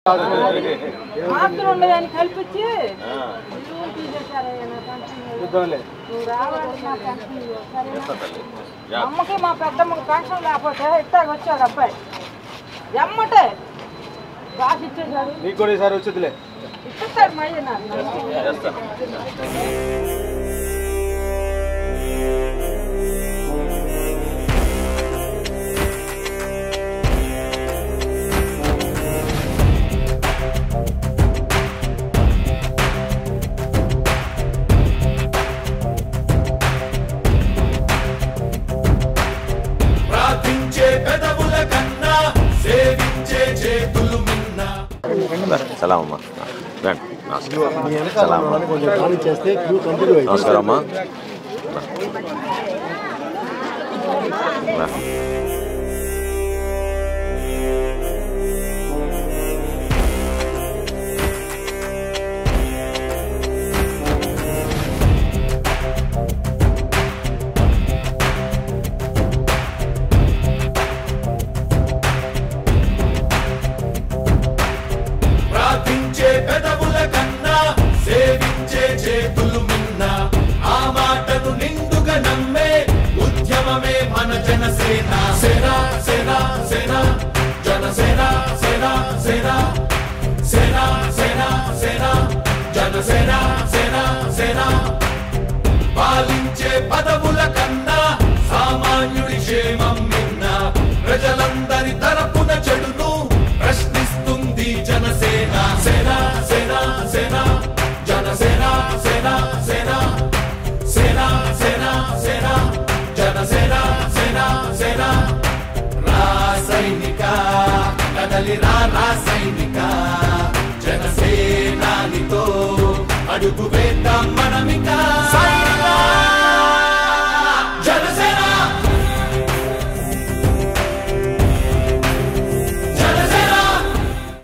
కల్పించి అమ్మకి మా పెద్దమ్మకి పెన్షన్ లేకపోతే ఇట్టాగ వచ్చాడు అబ్బాయి ఎమ్మటే బాగా ఇచ్చేసాడు నీకు కూడా ఈసారి వచ్చేదిలే ఇచ్చేస్తాడు మళ్ళీ सलाम नमस्कार अम्मा పాలించే పదవుల కన్నా సామాన్యుడి క్షేమం నిన్న ప్రజలందరి తరపున చెడును ప్రశ్నిస్తుంది జనసేన సేన సేన సేన జనసేన సేన సేన సేన సేన సేన జనసేన సేన సేన రాసైనిక కదలి రాసైనిక జనసేనానితో అడుగు